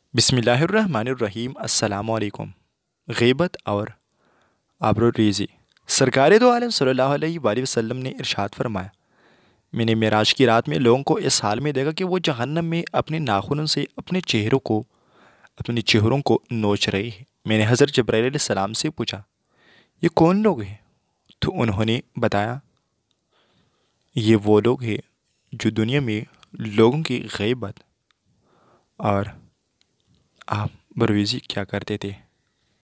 बिस्मिल्लाहिर्रहमानिर्रहीम अस्सलामु अलैकुम। ग़ीबत और आबरूरीज़ी। सरकार दो आलम सल्लल्लाहु अलैहि वसल्लम ने इरशाद फरमाया, मैंने मेराज की रात में लोगों को इस हाल में देखा कि वो जहन्नम में अपने नाखूनों से अपने चेहरों को नोच रहे हैं। मैंने हज़रत जब्राईल अलैहिस्सलाम से पूछा, ये कौन लोग हैं? तो उन्होंने बताया, ये वो लोग हैं जो दुनिया में लोगों की ग़ीबत और आबरूरीज़ी क्या करते थे।